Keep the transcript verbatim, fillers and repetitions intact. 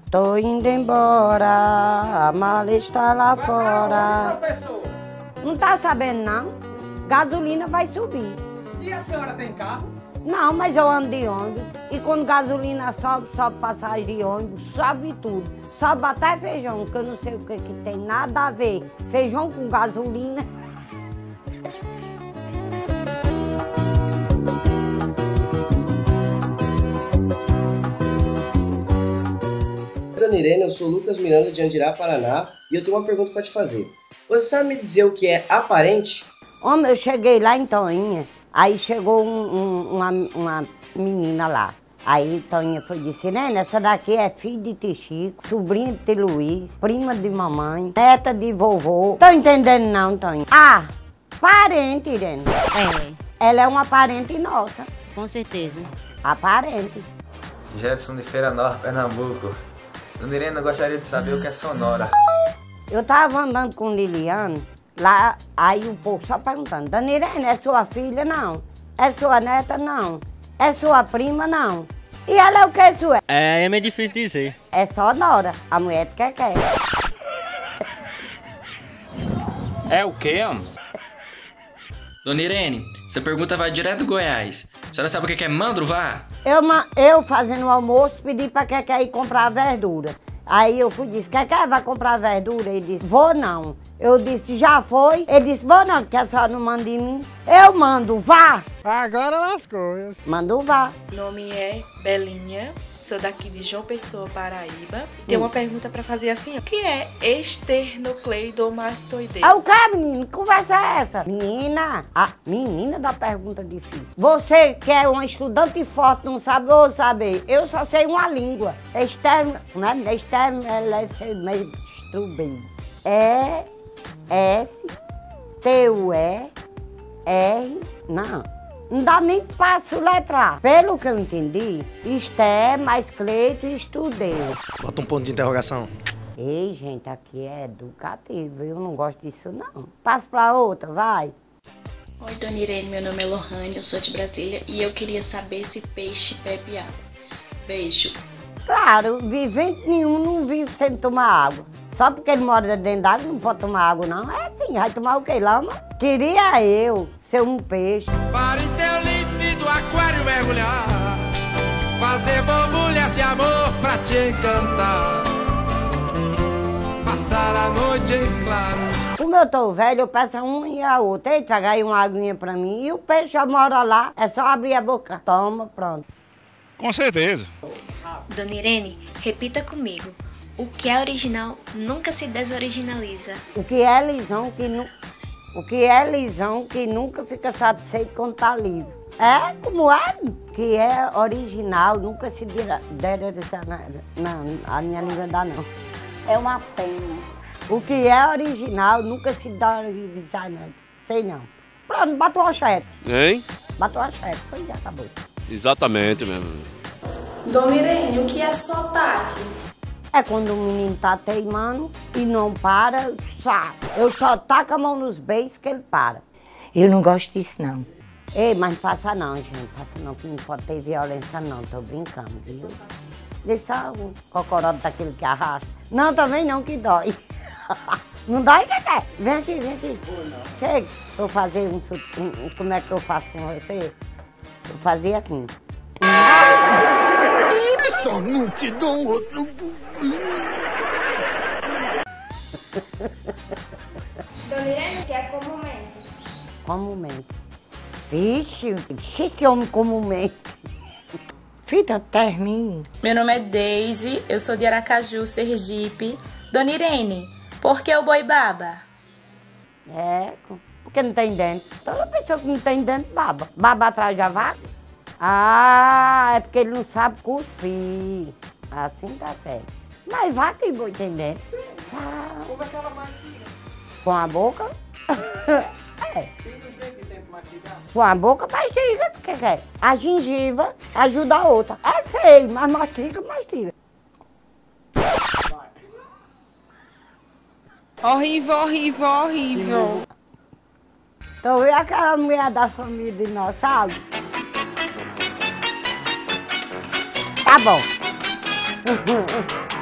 Tô indo embora, a mala está lá fora. Não tá sabendo, não? Gasolina vai subir. E a senhora tem carro? Não, mas eu ando de ônibus. E quando gasolina sobe, sobe passagem de ônibus, sobe tudo. Sobe até feijão, que eu não sei o que que tem nada a ver. Feijão com gasolina. Dona Irene, eu sou o Lucas Miranda de Andirá, Paraná, e eu tenho uma pergunta para te fazer. Você sabe me dizer o que é aparente? Homem, eu cheguei lá em Toinha, aí chegou um, um, uma, uma menina lá. Aí Toinha foi disse, né, essa daqui é filha de tio Chico, sobrinha de tio Luiz, prima de mamãe, neta de vovô. Tô entendendo não, Toinha? Ah, parente, Irene. É, Ela é uma parente nossa. com certeza. Aparente. Jefferson de Feira Norte, Pernambuco. Dona Irene, eu gostaria de saber o que é sonora. Eu tava andando com Liliane, lá, aí o povo só perguntando, Dona Irene, é sua filha? Não. É sua neta? Não. É sua prima? Não. E ela é o que sua? É, é meio difícil dizer. É só Nora, a mulher que quer. É o quê, amor? Dona Irene, essa pergunta vai direto do Goiás. A senhora sabe o que é mandruvá? Eu, eu fazendo o almoço, pedi pra Keké ir comprar verdura. Aí eu fui e disse, Keké, vai comprar verdura? Ele disse, vou não. Eu disse, já foi? Ele disse, vou não, porque a senhora não manda em mim. Eu mando, vá. Agora lascou. Mando, vá. Meu nome é Belinha, sou daqui de João Pessoa, Paraíba. Tem uma pergunta pra fazer assim, ó. O que é esternocleidomastoideu? Ah, o que, menino? Que conversa é essa? Menina, a menina da pergunta difícil. Você que é uma estudante forte, não sabe ou saber? Eu só sei uma língua. Externo, não é? Externo, ela é mestrubem. É, S, T, U, E, R, não. Não dá nem pra letrar. Pelo que eu entendi, Esté mais Cleito e estudei. Bota um ponto de interrogação. Ei, gente, aqui é educativo. Eu não gosto disso, não. Passa pra outra, vai. Oi, Dona Irene, meu nome é Lohane, eu sou de Brasília e eu queria saber se peixe bebe água. Beijo. Claro, vivente nenhum não vive sem tomar água. Só porque ele mora dentro d'água não pode tomar água, não. É assim, vai tomar o que, lama? Queria eu ser um peixe. Para em teu límpido aquário mergulhar, fazer borbulhas de amor pra te encantar, passar a noite em claro. Como eu tô velho, eu peço a uma e a outra. Ei, traga aí uma aguinha pra mim. E o peixe já mora lá, é só abrir a boca. Toma, pronto. Com certeza. Dona Irene, repita comigo. O que é original nunca se desoriginaliza. O que é lisão que nu... O que é lisão que nunca fica satisfeito quando tá liso. É como é? Que é original, nunca se dera... Não, a minha língua dá não. É uma pena. O que é original nunca se dá não. Sei não. Pronto, bateu a chefe. Hein? Bateu a chefe, pois já acabou. Exatamente mesmo. Dona Irene, o que é sotaque? É quando o menino tá teimando e não para, sabe? Eu só taco a mão nos beijos que ele para. Eu não gosto disso, não. Ei, mas não faça não, gente. Faça não, que não pode ter violência não. Tô brincando, viu? Deixa o cocorote daquele que arrasta. Não, também não, que dói. Não dói, Keké? Vem aqui, vem aqui. Chega. Vou fazer um, um... Como é que eu faço com você? Eu fazia assim. Só não te dou outro. Dona Irene, que é comumente? Comumente. Vixe, vixe, esse homem comumente. Fita, termine. Meu nome é Deise, eu sou de Aracaju, Sergipe. Dona Irene, por que o boi baba? É, porque não tem dente. Toda pessoa que não tem dente baba. Baba atrás da vaca? Ah, é porque ele não sabe cuspir. Assim tá certo. Mas vaca e boi tem dente. Sabe. Como é que ela mastiga? Com a boca? É. Tem dos dentes tempo mastigar? Com a boca mastiga, se quer, quer. A gengiva ajuda a outra. É feio, mas mastiga, mastiga. Horrível, horrível, horrível. Então vê aquela mulher da família de nós, sabe? Tá bom.